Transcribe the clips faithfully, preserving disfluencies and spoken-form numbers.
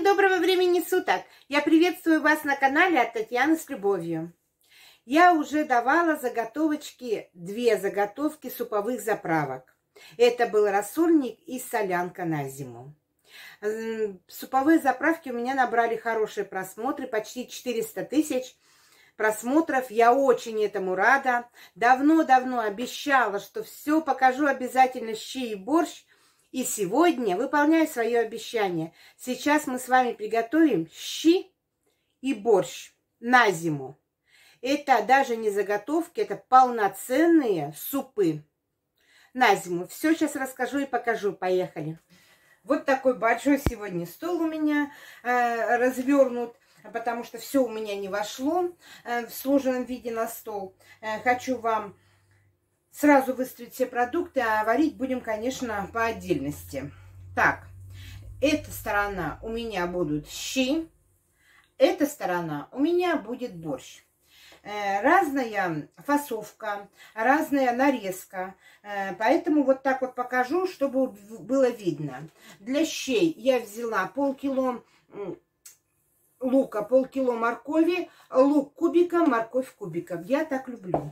доброго времени суток! Я приветствую вас на канале от Татьяны с любовью. Я уже давала заготовочки, две заготовки суповых заправок. Это был рассольник и солянка на зиму. Суповые заправки у меня набрали хорошие просмотры, почти четыреста тысяч просмотров. Я очень этому рада. Давно-давно обещала, что все покажу обязательно щи и борщ. И сегодня выполняю свое обещание. Сейчас мы с вами приготовим щи и борщ на зиму. Это даже не заготовки, это полноценные супы на зиму. Все сейчас расскажу и покажу. Поехали. Вот такой большой сегодня стол у меня э, развернут, потому что все у меня не вошло э, в сложенном виде на стол. Э, хочу вам сразу выставить все продукты, а варить будем, конечно, по отдельности. Так, эта сторона у меня будут щи, эта сторона у меня будет борщ. Разная фасовка, разная нарезка, поэтому вот так вот покажу, чтобы было видно. Для щей я взяла полкило лука, полкило моркови, лук кубиком, морковь кубиком. Я так люблю.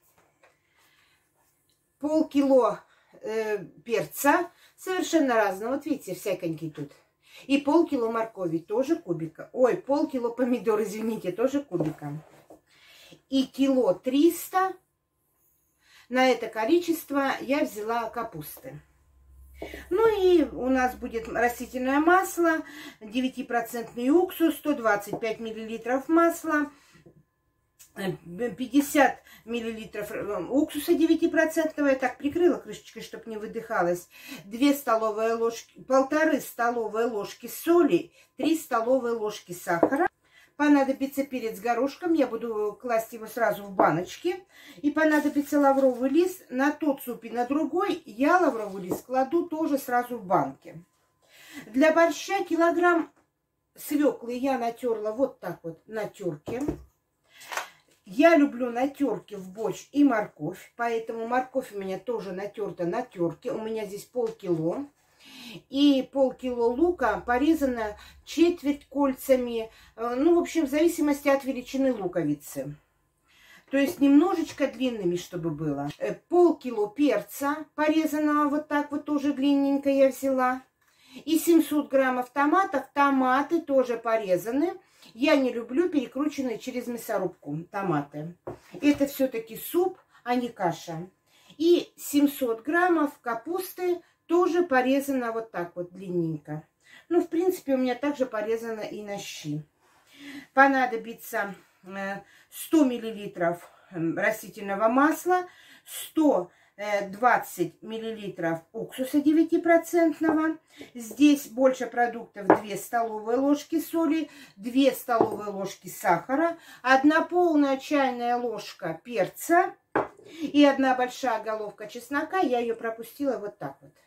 Полкило э, перца совершенно разного, вот видите, всяконький тут. И полкило моркови тоже кубика. Ой, полкило помидор, извините, тоже кубиком. И кило триста, на это количество я взяла капусты. Ну и у нас будет растительное масло, девятипроцентный уксус, сто двадцать пять миллилитров масла, пятьдесят миллилитров уксуса девятипроцентного. Я так прикрыла крышечкой, чтобы не выдыхалось. две столовые ложки, полторы столовые ложки соли, три столовые ложки сахара. Понадобится перец горошком, я буду класть его сразу в баночки. И понадобится лавровый лист. На тот суп и на другой я лавровый лист кладу тоже сразу в банки. Для борща килограмм свеклы я натерла вот так вот на терке. Я люблю на терке в борщ и морковь, поэтому морковь у меня тоже натерта на терке. У меня здесь полкило. И полкило лука порезано четверть кольцами. Ну, в общем, в зависимости от величины луковицы. То есть немножечко длинными, чтобы было. Полкило перца порезанного вот так вот тоже длинненько я взяла. И семьсот граммов томатов. Томаты тоже порезаны. Я не люблю перекрученные через мясорубку томаты. Это все-таки суп, а не каша. И семьсот граммов капусты тоже порезано вот так вот длинненько. Ну, в принципе, у меня также порезано и на щи. Понадобится сто миллилитров растительного масла, сто двадцать миллилитров уксуса девятипроцентного. Здесь больше продуктов: две столовые ложки соли, две столовые ложки сахара, одна полная чайная ложка перца и одна большая головка чеснока. Я ее пропустила вот так вот.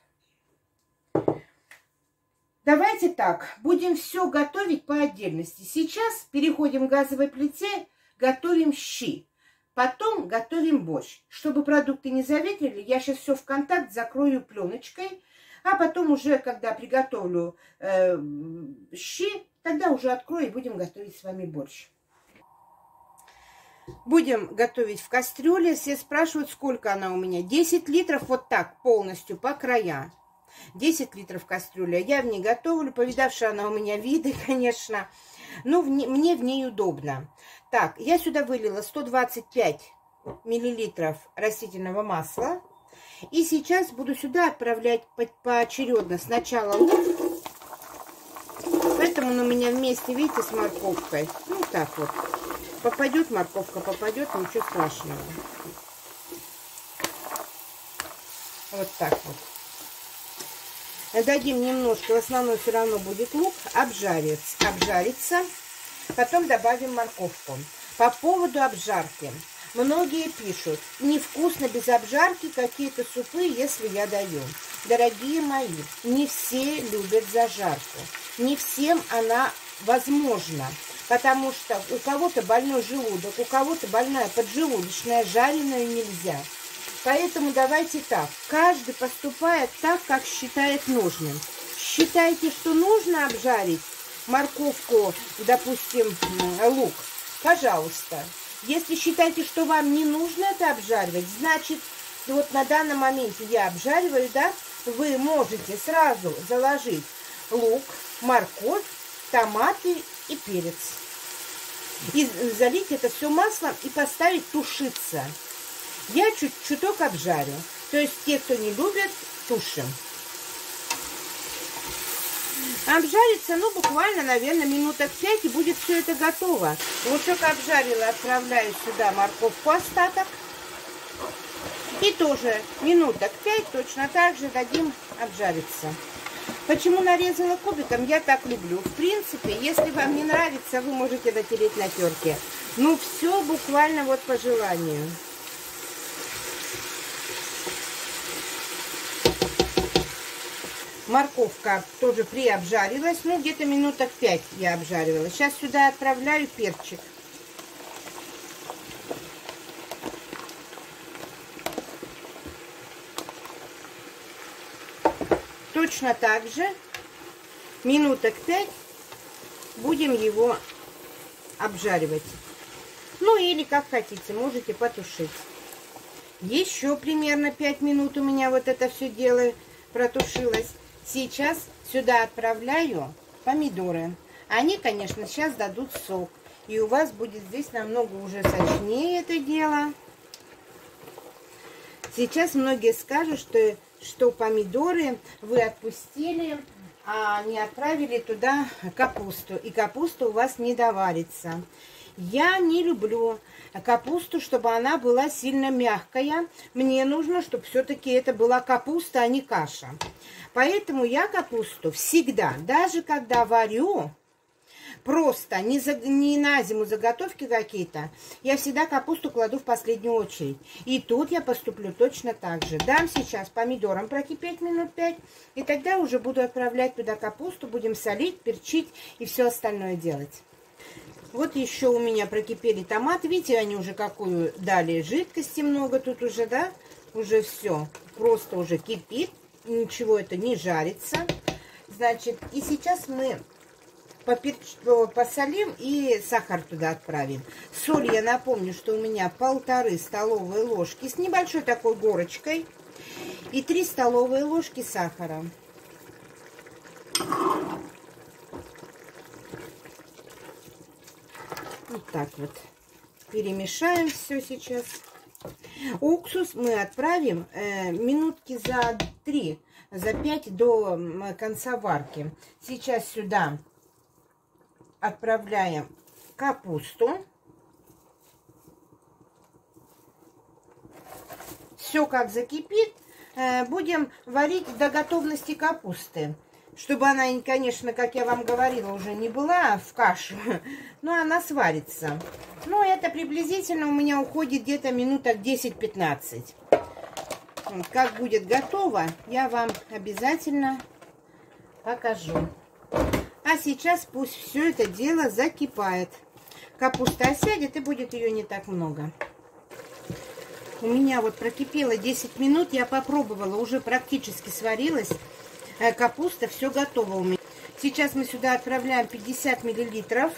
Давайте так, будем все готовить по отдельности. Сейчас переходим к газовой плите, готовим щи. Потом готовим борщ. Чтобы продукты не заветрили, я сейчас все в контакт закрою пленочкой. А потом уже, когда приготовлю э, щи, тогда уже открою и будем готовить с вами борщ. Будем готовить в кастрюле. Все спрашивают, сколько она у меня. десять литров вот так полностью по краям. десять литров кастрюля. Я в ней готовлю. Повидавшая она у меня виды, конечно. Но в не, мне в ней удобно. Так, я сюда вылила сто двадцать пять миллилитров растительного масла. И сейчас буду сюда отправлять по поочередно. Сначала лук. Поэтому он у меня вместе, видите, с морковкой. Ну, так вот. Попадет морковка, попадет, ничего страшного. Вот так вот. Дадим немножко, в основном все равно будет лук, обжарится, обжарится. Потом добавим морковку. По поводу обжарки. Многие пишут, невкусно без обжарки какие-то супы, если я даю. Дорогие мои, не все любят зажарку. Не всем она возможна. Потому что у кого-то больной желудок, у кого-то больная поджелудочная, жареную нельзя. Поэтому давайте так. Каждый поступает так, как считает нужным. Считаете, что нужно обжарить? морковку, допустим, лук, пожалуйста. Если считаете, что вам не нужно это обжаривать, значит, вот на данном моменте я обжариваю, да, вы можете сразу заложить лук, морковь, томаты и перец. И залить это все маслом и поставить тушиться. Я чуть чуток обжарю. То есть те, кто не любит, тушим. Обжарится, ну, буквально, наверное, минуток пять, и будет все это готово. Вот только обжарила, отправляю сюда морковку остаток. И тоже минуток пять точно так же дадим обжариться. Почему нарезала кубиком? Я так люблю. В принципе, если вам не нравится, вы можете натереть на терке. Ну, все буквально вот по желанию. Морковка тоже приобжарилась. Ну, где-то минуток пять я обжаривала. Сейчас сюда отправляю перчик. Точно так же минуток пять будем его обжаривать. Ну или как хотите, можете потушить. Еще примерно пять минут у меня вот это все дело протушилось. Сейчас сюда отправляю помидоры. Они, конечно, сейчас дадут сок. И у вас будет здесь намного уже сочнее это дело. Сейчас многие скажут, что, что помидоры вы отпустили, а не отправили туда капусту. И капуста у вас не доварится. Я не люблю капусту, чтобы она была сильно мягкая. Мне нужно, чтобы все-таки это была капуста, а не каша. Поэтому я капусту всегда, даже когда варю, просто не, за, не на зиму заготовки какие-то, я всегда капусту кладу в последнюю очередь. И тут я поступлю точно так же. Дам сейчас помидорам прокипеть минут пять, и тогда уже буду отправлять туда капусту, будем солить, перчить и все остальное делать. Вот еще у меня прокипели томаты. Видите, они уже какую дали жидкости много тут уже, да? Уже все. Просто уже кипит. Ничего это не жарится. Значит, и сейчас мы поперч... посолим и сахар туда отправим. Соль, я напомню, что у меня полторы столовые ложки с небольшой такой горочкой. И три столовые ложки сахара. Вот так вот перемешаем все сейчас. Уксус мы отправим э, минутки за три, за пять до конца варки. Сейчас сюда отправляем капусту. Все как закипит, э, будем варить до готовности капусты. Чтобы она, конечно, как я вам говорила, уже не была в кашу, но она сварится. Но это приблизительно у меня уходит где-то минуток десять-пятнадцать. Как будет готово, я вам обязательно покажу. А сейчас пусть все это дело закипает. Капуста осядет и будет ее не так много. У меня вот прокипело десять минут, я попробовала, уже практически сварилась. Капуста, все готово у меня. Сейчас мы сюда отправляем пятьдесят миллилитров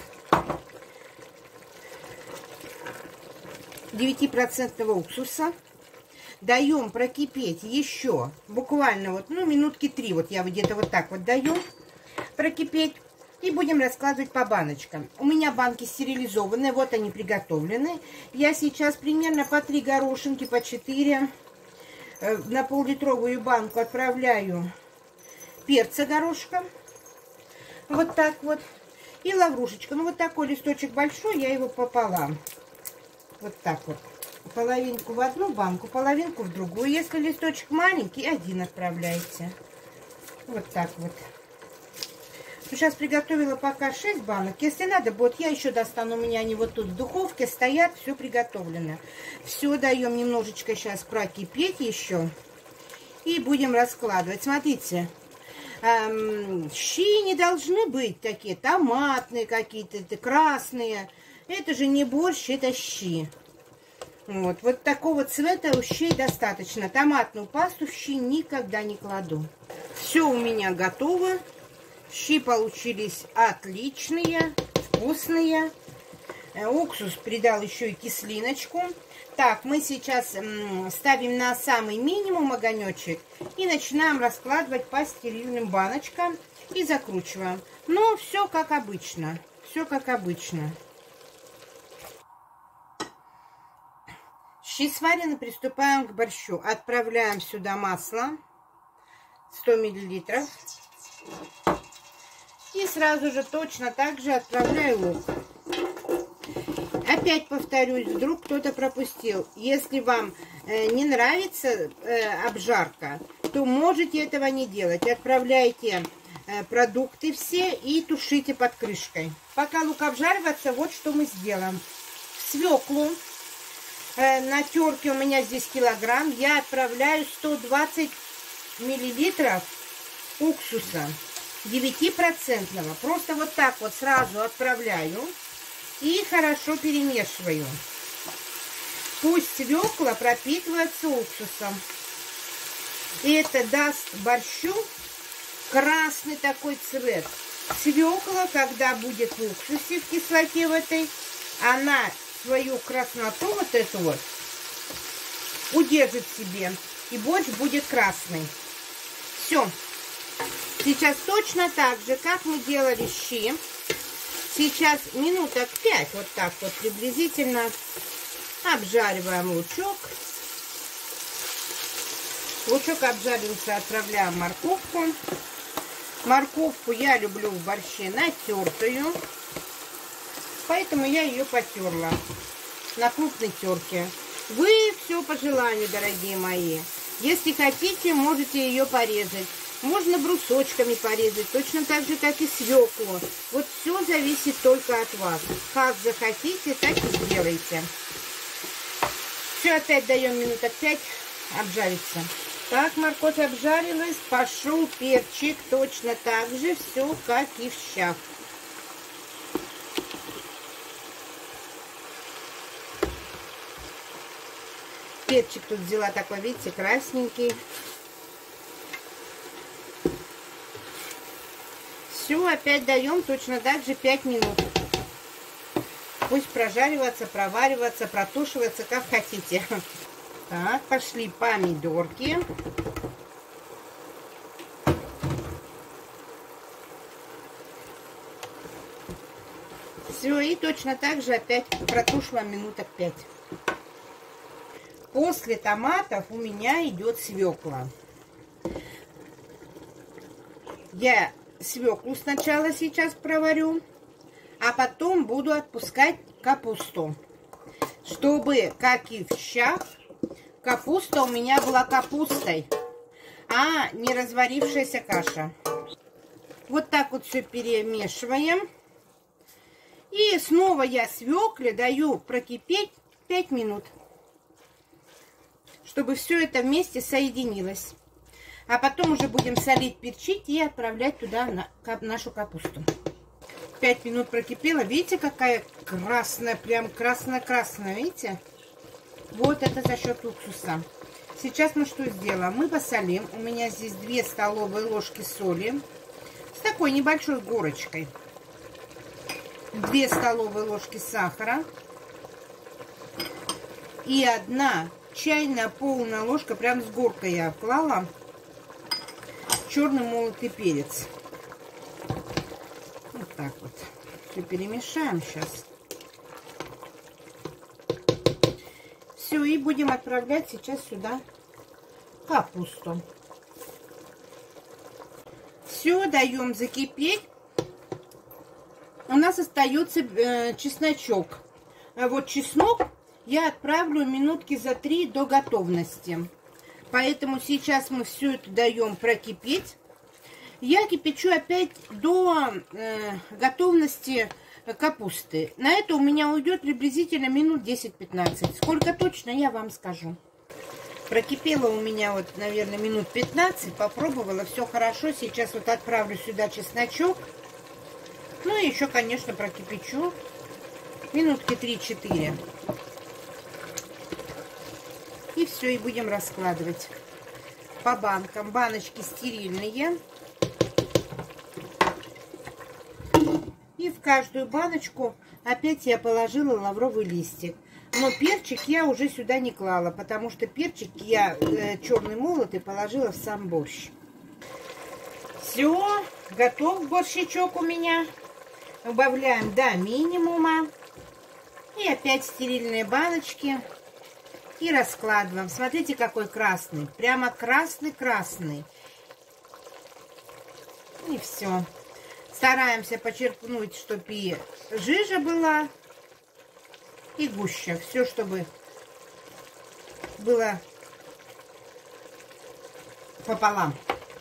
девятипроцентного уксуса. Даем прокипеть еще буквально вот, ну, минутки три. Вот я где-то вот так вот даю прокипеть. И будем раскладывать по баночкам. У меня банки стерилизованные, вот они приготовлены. Я сейчас примерно по три горошинки, по четыре на пол-литровую банку отправляю перца горошка. Вот так вот. И лаврушечка. Ну, вот такой листочек большой, я его пополам. Вот так вот. Половинку в одну банку, половинку в другую. Если листочек маленький, один отправляйте. Вот так вот. Сейчас приготовила пока шесть банок. Если надо будет, я еще достану. У меня они вот тут в духовке стоят. Все приготовлено. Все даем немножечко сейчас прокипеть еще. И будем раскладывать. Смотрите. Эм, щи не должны быть такие томатные какие-то, красные. Это же не борщ, это щи. Вот, вот такого цвета у щей достаточно. Томатную пасту в щи никогда не кладу. Все у меня готово. Щи получились отличные, вкусные. Уксус придал еще и кислиночку. Так, мы сейчас ставим на самый минимум огонечек и начинаем раскладывать по стерильным баночкам и закручиваем. Но все как обычно. Все как обычно. Щи сварены, приступаем к борщу. Отправляем сюда масло сто миллилитров. И сразу же точно так же отправляю лук. Опять повторюсь, вдруг кто-то пропустил. Если вам э, не нравится э, обжарка, то можете этого не делать. Отправляйте э, продукты все и тушите под крышкой. Пока лук обжаривается, вот что мы сделаем. В свеклу э, на терке у меня здесь килограмм. Я отправляю сто двадцать миллилитров уксуса девятипроцентного. Просто вот так вот сразу отправляю. И хорошо перемешиваю. Пусть свекла пропитывается уксусом. И это даст борщу красный такой цвет. Свекла, когда будет в уксусе, в кислоте в этой, она свою красноту вот эту вот удержит себе. И борщ будет красный. Все. Сейчас точно так же, как мы делали щи. Сейчас минуток пять, вот так вот приблизительно, обжариваем лучок. Лучок обжарился, отправляем морковку. Морковку я люблю в борще натертую, поэтому я ее потерла на крупной терке. Вы все по желанию, дорогие мои. Если хотите, можете ее порезать. Можно брусочками порезать, точно так же, как и свеклу. Вот все зависит только от вас. Как захотите, так и сделайте. Все, опять даем минуток пять обжариться. Так, морковь обжарилась, пошел перчик, точно так же, все как и в щах. Перчик тут взяла такой, видите, красненький. Все, опять даем точно так же пять минут. Пусть прожариваться, провариваться, протушиваться, как хотите. Так, пошли помидорки. Все, и точно так же опять протушиваем минуток пять. После томатов у меня идет свекла. Я свеклу сначала сейчас проварю, а потом буду отпускать капусту, чтобы, как и в щах, капуста у меня была капустой, а не разварившаяся каша. Вот так вот все перемешиваем. И снова я свекле даю прокипеть пять минут, чтобы все это вместе соединилось. А потом уже будем солить, перчить и отправлять туда на, кап, нашу капусту. пять минут прокипело. Видите, какая красная, прям красная-красная, видите? Вот это за счет уксуса. Сейчас мы что сделаем? Мы посолим. У меня здесь две столовые ложки соли с такой небольшой горочкой. две столовые ложки сахара. И одна чайная полная ложка, прям с горкой я обклала, черный молотый перец. Вот так вот. Все перемешаем сейчас. Все, и будем отправлять сейчас сюда капусту. Все, даем закипеть. У нас остается э, чесночок. А вот чеснок я отправлю минутки за три до готовности. Поэтому сейчас мы все это даем прокипеть. Я кипячу опять до э, готовности капусты. На это у меня уйдет приблизительно минут десять-пятнадцать. Сколько точно, я вам скажу. Прокипело у меня вот, наверное, минут пятнадцать. Попробовала, все хорошо. Сейчас вот отправлю сюда чесночок. Ну и еще, конечно, прокипячу минутки три-четыре. И все, и будем раскладывать по банкам. Баночки стерильные. в каждую баночку опять я положила лавровый листик. Но перчик я уже сюда не клала, потому что перчик я э, черный молотый положила в сам борщ. Все, готов борщичок у меня. Убавляем до минимума. И опять стерильные баночки. И раскладываем. Смотрите, какой красный. Прямо красный-красный. И все. Стараемся почерпнуть, чтобы и жижа была, и гуща. Все, чтобы было пополам.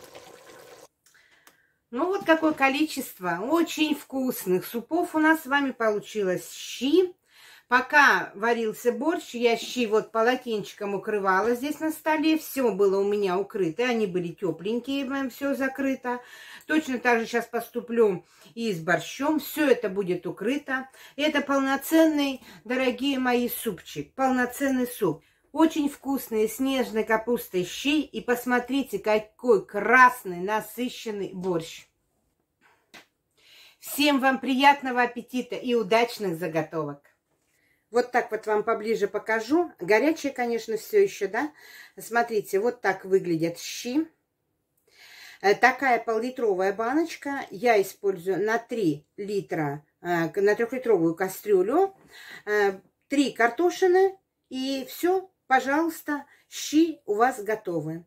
Ну вот какое количество очень вкусных супов у нас с вами получилось. Щи. Пока варился борщ, я щи вот полотенчиком укрывала здесь на столе. Все было у меня укрыто. Они были тепленькие, все закрыто. Точно так же сейчас поступлю и с борщом. Все это будет укрыто. Это полноценный, дорогие мои, супчик. Полноценный суп. Очень вкусные, с нежной капустой щи. И посмотрите, какой красный, насыщенный борщ. Всем вам приятного аппетита и удачных заготовок. Вот так вот вам поближе покажу. Горячее, конечно, все еще, да? Смотрите, вот так выглядят щи. Такая пол-литровая баночка. Я использую на три литра, на трехлитровую кастрюлю. Три картошины. И все, пожалуйста, щи у вас готовы.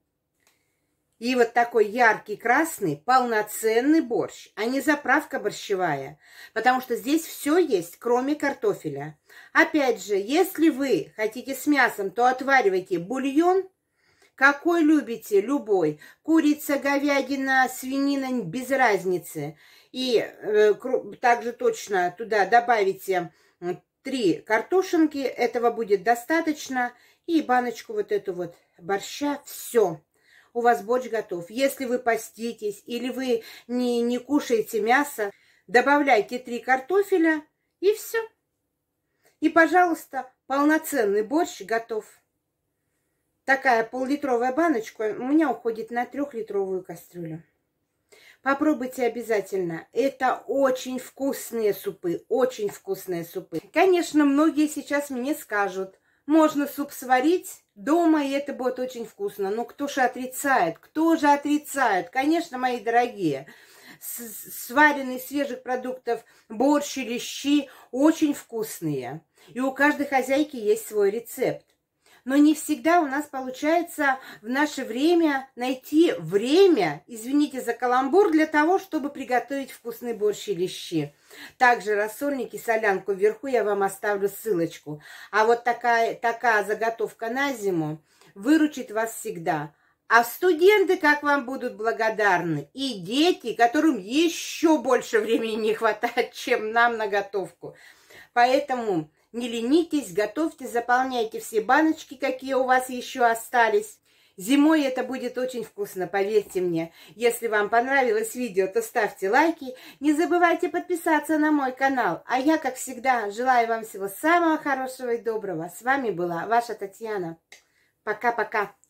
И вот такой яркий красный, полноценный борщ, а не заправка борщевая. Потому что здесь все есть, кроме картофеля. Опять же, если вы хотите с мясом, то отваривайте бульон. Какой любите, любой. Курица, говядина, свинина, без разницы. И э, также точно туда добавите три картошинки. Этого будет достаточно. И баночку вот эту вот борща. Все. У вас борщ готов. Если вы поститесь или вы не, не кушаете мясо, добавляйте три картофеля и все. И, пожалуйста, полноценный борщ готов. Такая пол-литровая баночка у меня уходит на трехлитровую кастрюлю. Попробуйте обязательно. Это очень вкусные супы, очень вкусные супы. Конечно, многие сейчас мне скажут, можно суп сварить дома, и это будет очень вкусно. Но кто же отрицает? Кто же отрицает? Конечно, мои дорогие, сваренные из свежих продуктов борщ или щи очень вкусные. И у каждой хозяйки есть свой рецепт. Но не всегда у нас получается в наше время найти время, извините за каламбур, для того, чтобы приготовить вкусный борщ или щи. Также рассольники, солянку вверху я вам оставлю ссылочку. А вот такая, такая заготовка на зиму выручит вас всегда. А студенты как вам будут благодарны. И дети, которым еще больше времени не хватает, чем нам на готовку. Поэтому не ленитесь, готовьте, заполняйте все баночки, какие у вас еще остались. Зимой это будет очень вкусно, поверьте мне. Если вам понравилось видео, то ставьте лайки. Не забывайте подписаться на мой канал. А я, как всегда, желаю вам всего самого хорошего и доброго. С вами была ваша Татьяна. Пока-пока.